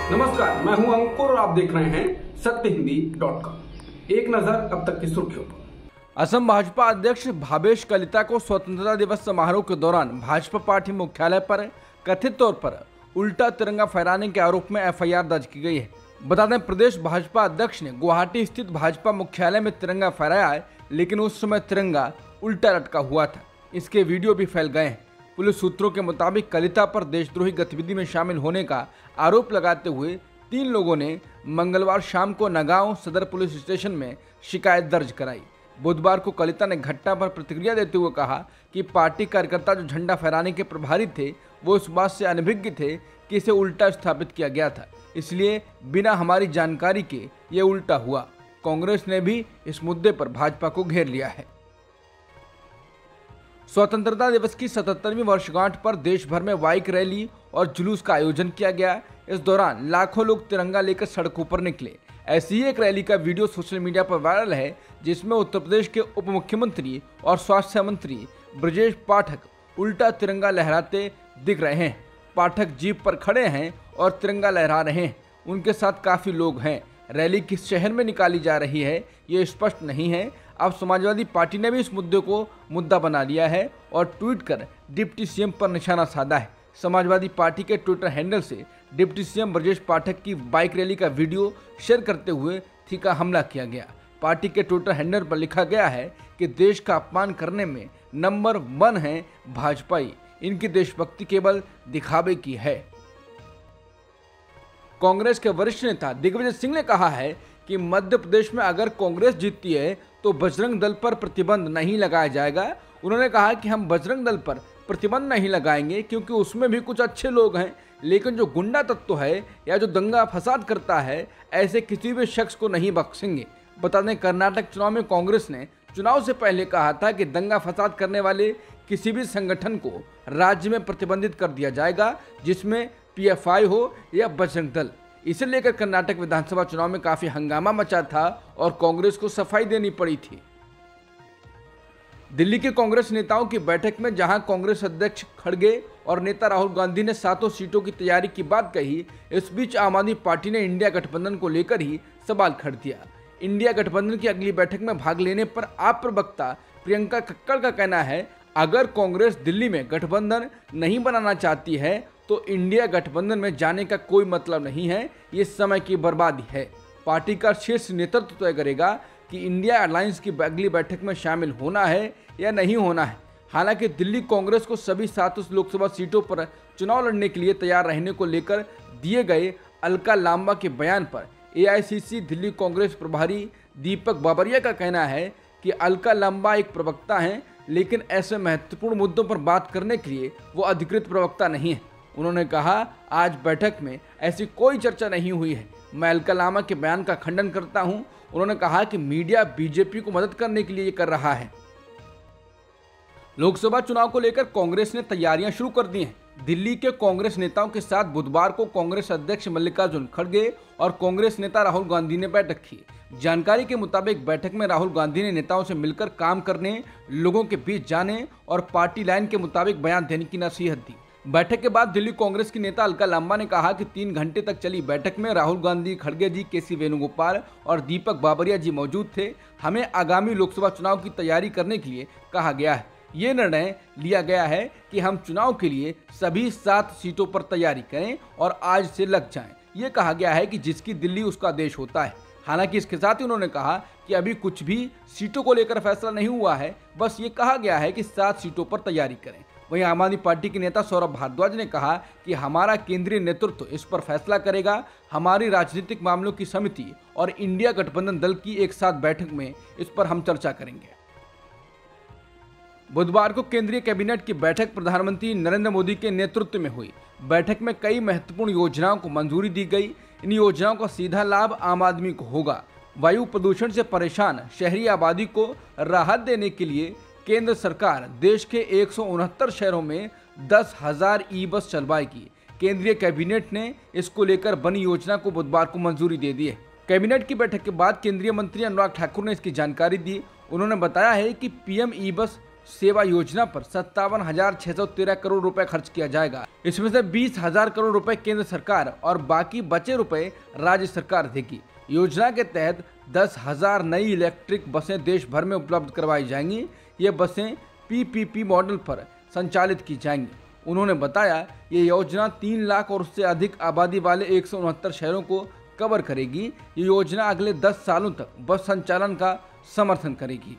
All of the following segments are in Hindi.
नमस्कार, मैं हूं अंकुर और आप देख रहे हैं सत्यहिंदी.com। एक नजर अब तक की सुर्खियों पर। असम भाजपा अध्यक्ष भावेश कलिता को स्वतंत्रता दिवस समारोह के दौरान भाजपा पार्टी मुख्यालय पर कथित तौर पर उल्टा तिरंगा फहराने के आरोप में एफआईआर दर्ज की गई है। बता दें, प्रदेश भाजपा अध्यक्ष ने गुवाहाटी स्थित भाजपा मुख्यालय में तिरंगा फहराया है, लेकिन उस समय तिरंगा उल्टा लटका हुआ था। इसके वीडियो भी फैल गए हैं। पुलिस सूत्रों के मुताबिक कलिता पर देशद्रोही गतिविधि में शामिल होने का आरोप लगाते हुए 3 लोगों ने मंगलवार शाम को नगांव सदर पुलिस स्टेशन में शिकायत दर्ज कराई। बुधवार को कलिता ने घटना पर प्रतिक्रिया देते हुए कहा कि पार्टी कार्यकर्ता जो झंडा फहराने के प्रभारी थे, वो इस बात से अनभिज्ञ थे कि इसे उल्टा स्थापित किया गया था, इसलिए बिना हमारी जानकारी के ये उल्टा हुआ। कांग्रेस ने भी इस मुद्दे पर भाजपा को घेर लिया है। स्वतंत्रता दिवस की 77वीं वर्षगांठ पर देश भर में बाइक रैली और जुलूस का आयोजन किया गया। इस दौरान लाखों लोग तिरंगा लेकर सड़कों पर निकले। ऐसी ही एक रैली का वीडियो सोशल मीडिया पर वायरल है, जिसमें उत्तर प्रदेश के उप मुख्यमंत्री और स्वास्थ्य मंत्री ब्रजेश पाठक उल्टा तिरंगा लहराते दिख रहे हैं। पाठक जीप पर खड़े हैं और तिरंगा लहरा रहे हैं। उनके साथ काफी लोग हैं। रैली किस शहर में निकाली जा रही है, ये स्पष्ट नहीं है। अब समाजवादी पार्टी ने भी इस मुद्दे को मुद्दा बना लिया है और ट्वीट कर डिप्टी सीएम पर निशाना साधा है। समाजवादी पार्टी के ट्विटर हैंडल से डिप्टी सीएम ब्रजेश पाठक की बाइक रैली का वीडियो शेयर करते हुए तीखा हमला किया गया। पार्टी के ट्विटर हैंडल पर लिखा गया है कि देश का अपमान करने में नंबर 1 है भाजपाई, इनकी देशभक्ति केवल दिखावे की है। कांग्रेस के वरिष्ठ नेता दिग्विजय सिंह ने कहा है कि मध्य प्रदेश में अगर कांग्रेस जीतती है तो बजरंग दल पर प्रतिबंध नहीं लगाया जाएगा। उन्होंने कहा कि हम बजरंग दल पर प्रतिबंध नहीं लगाएंगे क्योंकि उसमें भी कुछ अच्छे लोग हैं, लेकिन जो गुंडा तत्व है या जो दंगा फसाद करता है, ऐसे किसी भी शख्स को नहीं बख्शेंगे। बता दें, कर्नाटक चुनाव में कांग्रेस ने चुनाव से पहले कहा था कि दंगा फसाद करने वाले किसी भी संगठन को राज्य में प्रतिबंधित कर दिया जाएगा, जिसमें पीएफआई हो या बजरंग दल। इसे लेकर कर्नाटक विधानसभा चुनाव में काफी हंगामा मचा था और कांग्रेस को सफाई देनी पड़ी थी। दिल्ली के कांग्रेस नेताओं की बैठक में जहां कांग्रेस अध्यक्ष खड़गे और नेता राहुल गांधी ने 7 सीटों की तैयारी की बात कही, इस बीच आम आदमी पार्टी ने इंडिया गठबंधन को लेकर ही सवाल खड़ा किया। इंडिया गठबंधन की अगली बैठक में भाग लेने पर आप प्रवक्ता प्रियंका कक्कड़ का कहना है, अगर कांग्रेस दिल्ली में गठबंधन नहीं बनाना चाहती है तो इंडिया गठबंधन में जाने का कोई मतलब नहीं है, ये समय की बर्बादी है। पार्टी का शीर्ष नेतृत्व तय करेगा कि इंडिया अलायंस की अगली बैठक में शामिल होना है या नहीं होना है। हालांकि दिल्ली कांग्रेस को सभी 7 लोकसभा सीटों पर चुनाव लड़ने के लिए तैयार रहने को लेकर दिए गए अलका लांबा के बयान पर एआईसीसी दिल्ली कांग्रेस प्रभारी दीपक बाबरिया का कहना है कि अलका लांबा एक प्रवक्ता हैं, लेकिन ऐसे महत्वपूर्ण मुद्दों पर बात करने के लिए वो अधिकृत प्रवक्ता नहीं है। उन्होंने कहा, आज बैठक में ऐसी कोई चर्चा नहीं हुई है। मैं अलका लांबा के बयान का खंडन करता हूं। उन्होंने कहा कि मीडिया बीजेपी को मदद करने के लिए ये कर रहा है। लोकसभा चुनाव को लेकर कांग्रेस ने तैयारियां शुरू कर दी हैं। दिल्ली के कांग्रेस नेताओं के साथ बुधवार को कांग्रेस अध्यक्ष मल्लिकार्जुन खड़गे और कांग्रेस नेता राहुल गांधी ने बैठक की। जानकारी के मुताबिक बैठक में राहुल गांधी ने नेताओं से मिलकर काम करने, लोगों के बीच जाने और पार्टी लाइन के मुताबिक बयान देने की नसीहत दी। बैठक के बाद दिल्ली कांग्रेस की नेता अलका लांबा ने कहा कि 3 घंटे तक चली बैठक में राहुल गांधी, खड़गे जी, केसी वेणुगोपाल और दीपक बाबरिया जी मौजूद थे। हमें आगामी लोकसभा चुनाव की तैयारी करने के लिए कहा गया है। ये निर्णय लिया गया है कि हम चुनाव के लिए सभी 7 सीटों पर तैयारी करें और आज से लग जाएं। ये कहा गया है कि जिसकी दिल्ली उसका देश होता है। हालांकि इसके साथ ही उन्होंने कहा कि अभी कुछ भी सीटों को लेकर फैसला नहीं हुआ है, बस ये कहा गया है कि 7 सीटों पर तैयारी करें। वहीं आम आदमी पार्टी के नेता सौरभ भारद्वाज ने कहा कि हमारा केंद्रीय नेतृत्व इस पर फैसला करेगा। हमारी राजनीतिक मामलों की समिति और इंडिया गठबंधन दल की एक साथ बैठक में इस पर हम चर्चा करेंगे। बुधवार को केंद्रीय कैबिनेट की बैठक प्रधानमंत्री नरेंद्र मोदी के नेतृत्व में हुई। बैठक में कई महत्वपूर्ण योजनाओं को मंजूरी दी गई। इन योजनाओं का सीधा लाभ आम आदमी को होगा। वायु प्रदूषण से परेशान शहरी आबादी को राहत देने के लिए केंद्र सरकार देश के 169 शहरों में 10,000 ई-बस चलवाएगी। केंद्रीय कैबिनेट ने इसको लेकर बनी योजना को बुधवार को मंजूरी दे दी है। कैबिनेट की बैठक के बाद केंद्रीय मंत्री अनुराग ठाकुर ने इसकी जानकारी दी। उन्होंने बताया है कि पीएम ई-बस सेवा योजना पर 57,613 करोड़ रुपए खर्च किया जाएगा। इसमें से 20,000 करोड़ रुपए केंद्र सरकार और बाकी बचे रुपए राज्य सरकार देगी। योजना के तहत 10,000 नई इलेक्ट्रिक बसें देश भर में उपलब्ध करवाई जाएंगी। ये बसें PPP मॉडल पर संचालित की जाएंगी। उन्होंने बताया ये योजना 3 लाख और उससे अधिक आबादी वाले 169 शहरों को कवर करेगी। ये योजना अगले 10 सालों तक बस संचालन का समर्थन करेगी।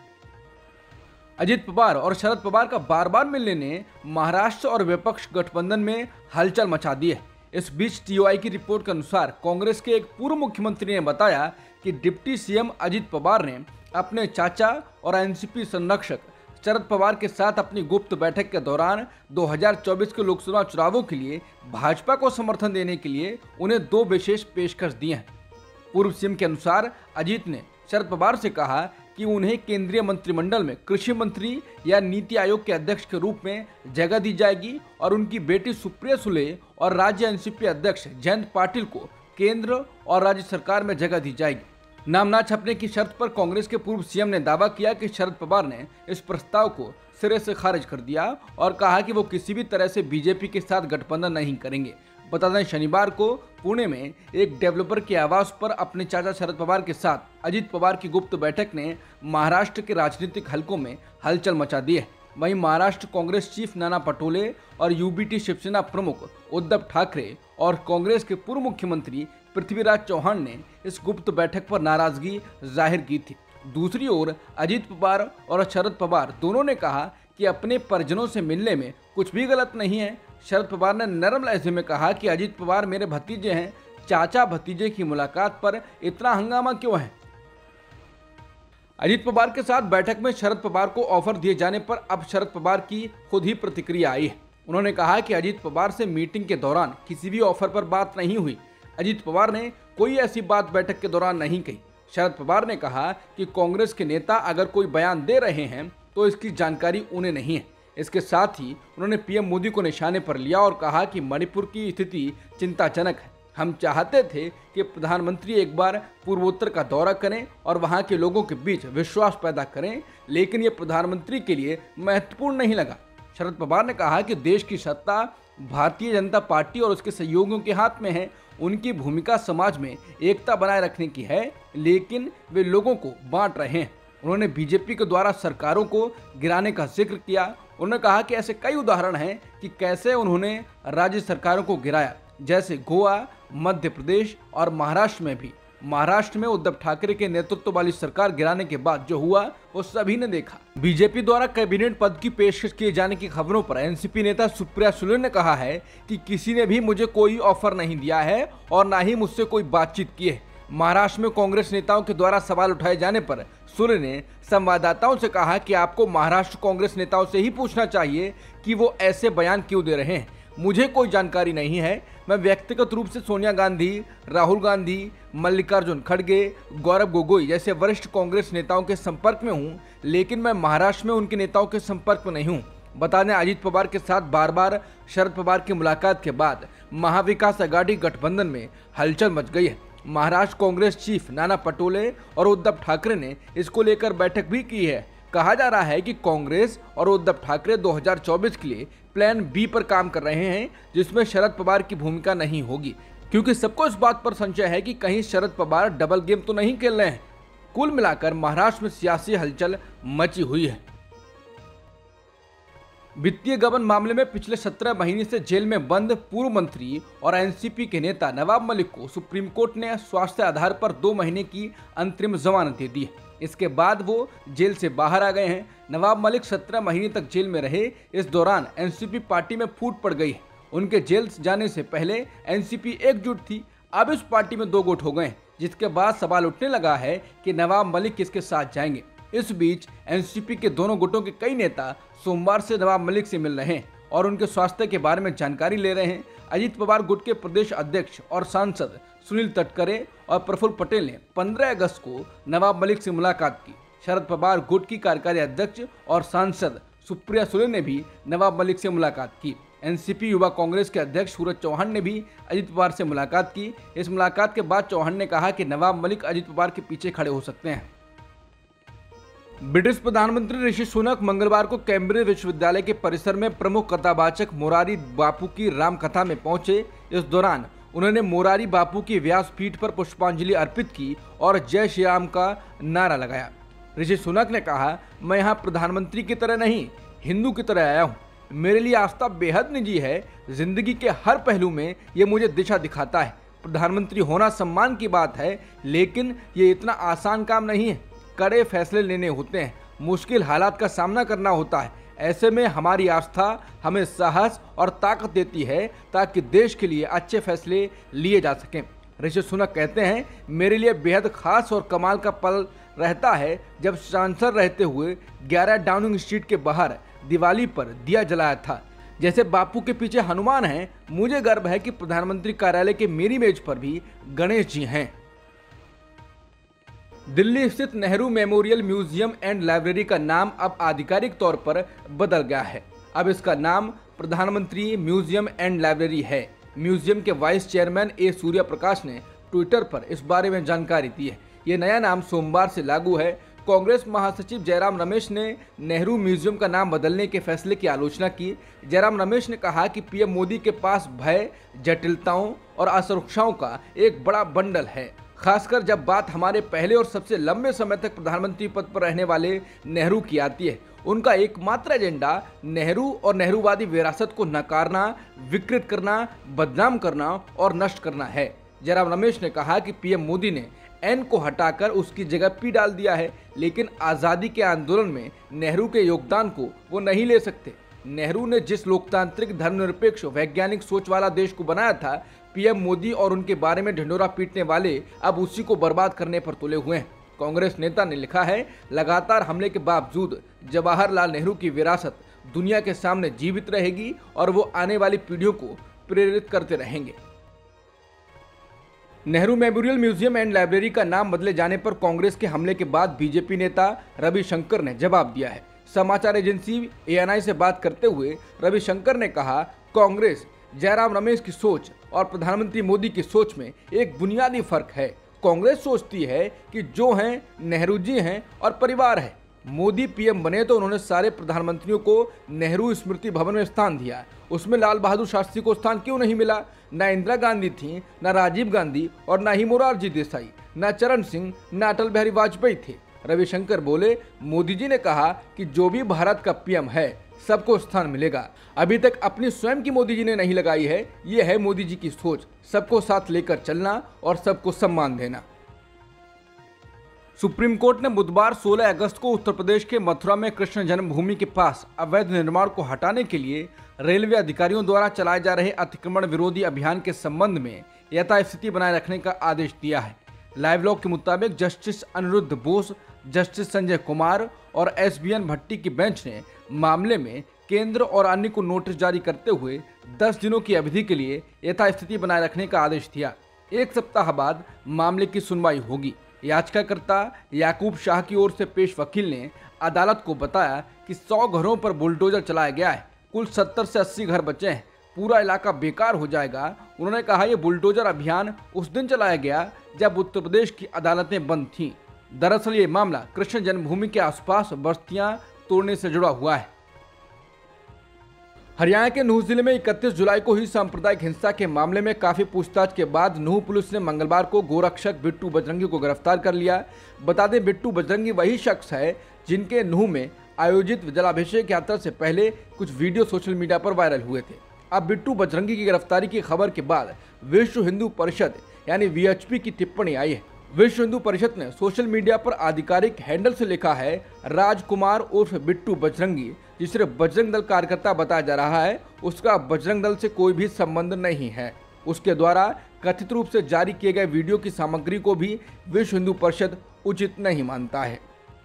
अजित पवार और शरद पवार का बार बार मिलने ने महाराष्ट्र और विपक्ष गठबंधन में हलचल मचा दी है। इस बीच TOI की रिपोर्ट के अनुसार कांग्रेस के एक पूर्व मुख्यमंत्री ने बताया कि डिप्टी CM अजित पवार ने अपने चाचा और NCP संरक्षक शरद पवार के साथ अपनी गुप्त बैठक के दौरान 2024 के लोकसभा चुनावों के लिए भाजपा को समर्थन देने के लिए उन्हें 2 विशेष पेशकश दिए हैं। पूर्व CM के अनुसार अजीत ने शरद पवार से कहा कि उन्हें केंद्रीय मंत्रिमंडल में कृषि मंत्री या नीति आयोग के अध्यक्ष के रूप में जगह दी जाएगी और उनकी बेटी सुप्रिया सुले और राज्य NCP अध्यक्ष जयंत पाटिल को केंद्र और राज्य सरकार में जगह दी जाएगी। नाम ना छपने की शर्त पर कांग्रेस के पूर्व CM ने दावा किया कि शरद पवार ने इस प्रस्ताव को सिरे से खारिज कर दिया और कहा कि वो किसी भी तरह से बीजेपी के साथ गठबंधन नहीं करेंगे। बता दें, शनिवार को पुणे में एक डेवलपर के आवास पर अपने चाचा शरद पवार के साथ अजित पवार की गुप्त बैठक ने महाराष्ट्र के राजनीतिक हलकों में हलचल मचा दी है। वहीं महाराष्ट्र कांग्रेस चीफ नाना पटोले और UBT शिवसेना प्रमुख उद्धव ठाकरे और कांग्रेस के पूर्व मुख्यमंत्री पृथ्वीराज चौहान ने इस गुप्त बैठक पर नाराजगी जाहिर की थी। दूसरी ओर अजित पवार और शरद पवार दोनों ने कहा कि अपने परिजनों से मिलने में कुछ भी गलत नहीं है। शरद पवार ने नरम लहजे में कहा कि अजित पवार मेरे भतीजे हैं, चाचा भतीजे की मुलाकात पर इतना हंगामा क्यों है। अजित पवार के साथ बैठक में शरद पवार को ऑफर दिए जाने पर अब शरद पवार की खुद ही प्रतिक्रिया आई है। उन्होंने कहा कि अजित पवार से मीटिंग के दौरान किसी भी ऑफर पर बात नहीं हुई। अजित पवार ने कोई ऐसी बात बैठक के दौरान नहीं कही। शरद पवार ने कहा कि कांग्रेस के नेता अगर कोई बयान दे रहे हैं तो इसकी जानकारी उन्हें नहीं है। इसके साथ ही उन्होंने PM मोदी को निशाने पर लिया और कहा कि मणिपुर की स्थिति चिंताजनक है। हम चाहते थे कि प्रधानमंत्री एक बार पूर्वोत्तर का दौरा करें और वहां के लोगों के बीच विश्वास पैदा करें, लेकिन ये प्रधानमंत्री के लिए महत्वपूर्ण नहीं लगा। शरद पवार ने कहा कि देश की सत्ता भारतीय जनता पार्टी और उसके सहयोगियों के हाथ में है। उनकी भूमिका समाज में एकता बनाए रखने की है, लेकिन वे लोगों को बांट रहे हैं। उन्होंने बीजेपी के द्वारा सरकारों को गिराने का जिक्र किया। उन्होंने कहा कि ऐसे कई उदाहरण हैं कि कैसे उन्होंने राज्य सरकारों को गिराया, जैसे गोवा, मध्य प्रदेश और महाराष्ट्र में भी। महाराष्ट्र में उद्धव ठाकरे के नेतृत्व वाली सरकार गिराने के बाद जो हुआ वो सभी ने देखा। बीजेपी द्वारा कैबिनेट पद की पेशकश किए जाने की खबरों पर NCP नेता सुप्रिया सुले ने कहा है कि किसी ने भी मुझे कोई ऑफर नहीं दिया है और ना ही मुझसे कोई बातचीत की है। महाराष्ट्र में कांग्रेस नेताओं के द्वारा सवाल उठाए जाने पर सुले ने संवाददाताओं से कहा कि आपको महाराष्ट्र कांग्रेस नेताओं से ही पूछना चाहिए कि वो ऐसे बयान क्यों दे रहे हैं। मुझे कोई जानकारी नहीं है। मैं व्यक्तिगत रूप से सोनिया गांधी, राहुल गांधी, मल्लिकार्जुन खड़गे, गौरव गोगोई जैसे वरिष्ठ कांग्रेस नेताओं के संपर्क में हूं, लेकिन मैं महाराष्ट्र में उनके नेताओं के संपर्क में नहीं हूं। बता दें, अजित पवार के साथ बार बार शरद पवार की मुलाकात के बाद महाविकास आघाड़ी गठबंधन में हलचल मच गई है। महाराष्ट्र कांग्रेस चीफ नाना पटोले और उद्धव ठाकरे ने इसको लेकर बैठक भी की है। कहा जा रहा है कि कांग्रेस और उद्धव ठाकरे 2024 के लिए प्लान B पर काम कर रहे हैं, जिसमें शरद पवार की भूमिका नहीं होगी, क्योंकि सबको इस बात पर संशय है कि कहीं शरद पवार डबल गेम तो नहीं खेल रहे हैं। कुल मिलाकर महाराष्ट्र में सियासी हलचल मची हुई है। वित्तीय गबन मामले में पिछले 17 महीने से जेल में बंद पूर्व मंत्री और NCP के नेता नवाब मलिक को सुप्रीम कोर्ट ने स्वास्थ्य आधार पर 2 महीने की अंतरिम जमानत दे दी है। इसके बाद वो जेल से बाहर आ गए हैं। नवाब मलिक 17 महीने तक जेल में रहे। इस दौरान NCP पार्टी में फूट पड़ गई है। उनके जेल जाने से पहले NCP एकजुट थी, अब इस पार्टी में 2 गुट हो गए, जिसके बाद सवाल उठने लगा है कि नवाब मलिक किसके साथ जाएंगे। इस बीच NCP के दोनों गुटों के कई नेता सोमवार से नवाब मलिक से मिल रहे हैं और उनके स्वास्थ्य के बारे में जानकारी ले रहे हैं। अजित पवार गुट के प्रदेश अध्यक्ष और सांसद सुनील तटकरे और प्रफुल्ल पटेल ने 15 अगस्त को नवाब मलिक से मुलाकात की। शरद पवार गुट की कार्यकारी अध्यक्ष और सांसद सुप्रिया सुले ने भी नवाब मलिक से मुलाकात की। NCP युवा कांग्रेस के अध्यक्ष सूरज चौहान ने भी अजित पवार से मुलाकात की। इस मुलाकात के बाद चौहान ने कहा कि नवाब मलिक अजित पवार के पीछे खड़े हो सकते हैं। ब्रिटिश प्रधानमंत्री ऋषि सुनक मंगलवार को कैम्ब्रिज विश्वविद्यालय के परिसर में प्रमुख कथावाचक मोरारी बापू की रामकथा में पहुंचे। इस दौरान उन्होंने मोरारी बापू की व्यासपीठ पर पुष्पांजलि अर्पित की और जय श्री राम का नारा लगाया। ऋषि सुनक ने कहा, मैं यहाँ प्रधानमंत्री की तरह नहीं, हिंदू की तरह आया हूँ। मेरे लिए आस्था बेहद निजी है। जिंदगी के हर पहलू में ये मुझे दिशा दिखाता है। प्रधानमंत्री होना सम्मान की बात है, लेकिन ये इतना आसान काम नहीं है। कड़े फैसले लेने होते हैं, मुश्किल हालात का सामना करना होता है। ऐसे में हमारी आस्था हमें साहस और ताकत देती है ताकि देश के लिए अच्छे फैसले लिए जा सकें। ऋषि सुनक कहते हैं, मेरे लिए बेहद खास और कमाल का पल रहता है जब सांसद रहते हुए 11 डाउनिंग स्ट्रीट के बाहर दिवाली पर दिया जलाया था। जैसे बापू के पीछे हनुमान है, मुझे गर्व है कि प्रधानमंत्री कार्यालय के मेरी मेज पर भी गणेश जी हैं। दिल्ली स्थित Nehru Memorial Museum and Library का नाम अब आधिकारिक तौर पर बदल गया है। अब इसका नाम प्रधानमंत्री म्यूजियम एंड लाइब्रेरी है। म्यूजियम के vice chairman A Surya Prakash ने ट्विटर पर इस बारे में जानकारी दी है। ये नया नाम सोमवार से लागू है। कांग्रेस महासचिव जयराम रमेश ने नेहरू म्यूजियम का नाम बदलने के फैसले की आलोचना की। जयराम रमेश ने कहा कि पीएम मोदी के पास भय, जटिलताओं और असुरक्षाओं का एक बड़ा बंडल है, खासकर जब बात हमारे पहले और सबसे लंबे समय तक प्रधानमंत्री पद पर रहने वाले नेहरू की आती है। उनका एकमात्र एजेंडा नेहरू और नेहरूवादी विरासत को नकारना, विकृत करना, बदनाम करना और नष्ट करना है। जयराम रमेश ने कहा कि पीएम मोदी ने एन को हटाकर उसकी जगह पी डाल दिया है, लेकिन आज़ादी के आंदोलन में नेहरू के योगदान को वो नहीं ले सकते। नेहरू ने जिस लोकतांत्रिक, धर्मनिरपेक्ष, वैज्ञानिक सोच वाला देश को बनाया था, पीएम मोदी और उनके बारे में ढिंढोरा पीटने वाले अब उसी को बर्बाद करने पर तुले हुए हैं। कांग्रेस नेता ने लिखा है, लगातार हमले के बावजूद जवाहरलाल नेहरू की विरासत दुनिया के सामने जीवित रहेगी और वो आने वाली पीढ़ियों को प्रेरित करते रहेंगे। Nehru Memorial Museum and Library का नाम बदले जाने पर कांग्रेस के हमले के बाद बीजेपी नेता रविशंकर ने जवाब दिया है। समाचार एजेंसी एएनआई से बात करते हुए रविशंकर ने कहा, कांग्रेस, जयराम रमेश की सोच और प्रधानमंत्री मोदी की सोच में एक बुनियादी फर्क है। कांग्रेस सोचती है कि जो हैं नेहरू जी हैं और परिवार है। मोदी पीएम बने तो उन्होंने सारे प्रधानमंत्रियों को नेहरू स्मृति भवन में स्थान दिया। उसमें लाल बहादुर शास्त्री को स्थान क्यों नहीं मिला? न इंदिरा गांधी थी, न राजीव गांधी और न ही मोरारजी देसाई, न चरण सिंह, न अटल बिहारी वाजपेयी थे। रविशंकर बोले, मोदी जी ने कहा कि जो भी भारत का पीएम है सबको स्थान मिलेगा। अभी तक अपनी स्वयं की मोदी जी ने नहीं लगाई है। ये है मोदी जी की सोच, सबको साथ लेकर चलना और सबको सम्मान देना। सुप्रीम कोर्ट ने बुधवार 16 अगस्त को उत्तर प्रदेश के मथुरा में कृष्ण जन्मभूमि के पास अवैध निर्माण को हटाने के लिए रेलवे अधिकारियों द्वारा चलाए जा रहे अतिक्रमण विरोधी अभियान के संबंध में यथास्थिति बनाए रखने का आदेश दिया है। लाइव लॉ के मुताबिक जस्टिस अनिरुद्ध बोस, जस्टिस संजय कुमार और एसबीएन भट्टी की बेंच ने मामले में केंद्र और अन्य को नोटिस जारी करते हुए 10 दिनों की अवधि के लिए यथास्थिति बनाए रखने का आदेश दिया। एक सप्ताह बाद मामले की सुनवाई होगी। याचिकाकर्ता याकूब शाह की ओर से पेश वकील ने अदालत को बताया कि 100 घरों पर बुलडोजर चलाया गया है। कुल 70 से 80 घर बचे हैं। पूरा इलाका बेकार हो जाएगा। उन्होंने कहा, यह बुलडोजर अभियान उस दिन चलाया गया जब उत्तर प्रदेश की अदालतें बंद थीं। दरअसल ये मामला कृष्ण जन्मभूमि के आसपास बस्तियां तोड़ने से जुड़ा हुआ है। हरियाणा के नूह जिले में 31 जुलाई को हुई सांप्रदायिक हिंसा के मामले में काफी पूछताछ के बाद नूह पुलिस ने मंगलवार को गोरक्षक बिट्टू बजरंगी को गिरफ्तार कर लिया। बता दें, बिट्टू बजरंगी वही शख्स है जिनके नूह में आयोजित जलाभिषेक यात्रा से पहले कुछ वीडियो सोशल मीडिया पर वायरल हुए थे। अब बिट्टू बजरंगी की गिरफ्तारी की खबर के बाद विश्व हिंदू परिषद यानी वीएचपी की टिप्पणी आई है। विश्व हिंदू परिषद ने सोशल मीडिया पर आधिकारिक हैंडल से लिखा है, राजकुमार उर्फ बिट्टू बजरंगी, जिसे बजरंग दल कार्यकर्ता बताया जा रहा है, उसका बजरंग दल से कोई भी संबंध नहीं है। उसके द्वारा कथित रूप से जारी किए गए वीडियो की सामग्री को भी विश्व हिंदू परिषद उचित नहीं मानता है।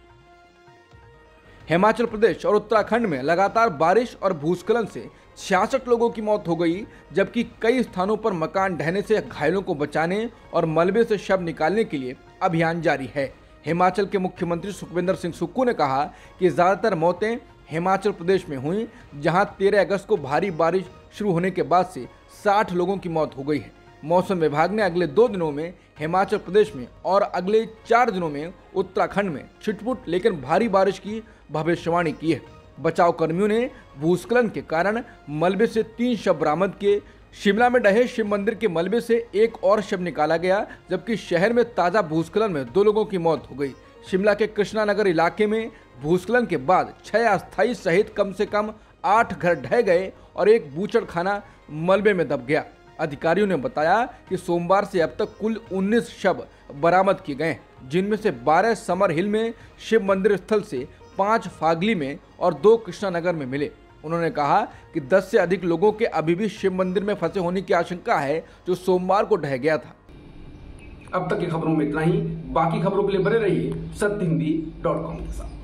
हिमाचल प्रदेश और उत्तराखंड में लगातार बारिश और भूस्खलन से 66 लोगों की मौत हो गई, जबकि कई स्थानों पर मकान ढहने से घायलों को बचाने और मलबे से शव निकालने के लिए अभियान जारी है। हिमाचल के मुख्यमंत्री सुखविंदर सिंह सुक्खू ने कहा कि ज़्यादातर मौतें हिमाचल प्रदेश में हुई, जहां 13 अगस्त को भारी बारिश शुरू होने के बाद से 60 लोगों की मौत हो गई है। मौसम विभाग ने अगले 2 दिनों में हिमाचल प्रदेश में और अगले 4 दिनों में उत्तराखंड में छिटपुट लेकिन भारी बारिश की भविष्यवाणी की है। बचाव कर्मियों ने भूस्खलन के कारण मलबे से 3 शव बरामद किए। शिमला में ढहे शिव मंदिर के मलबे से एक और शव निकाला गया, जबकि शहर में ताजा भूस्खलन में 2 लोगों की मौत हो गई। शिमला के कृष्णा नगर इलाके में भूस्खलन के बाद 6 अस्थायी सहित कम से कम 8 घर ढह गए और एक बूचड़खाना मलबे में दब गया। अधिकारियों ने बताया कि सोमवार से अब तक कुल 19 शव बरामद किए गए, जिनमें से 12 समर हिल में शिव मंदिर स्थल से, 5 फागली में और 2 कृष्णा नगर में मिले। उन्होंने कहा कि 10 से अधिक लोगों के अभी भी शिव मंदिर में फंसे होने की आशंका है, जो सोमवार को ढह गया था। अब तक की खबरों में इतना ही। बाकी खबरों के लिए बने रहिए सत्यहिंदी.com के साथ।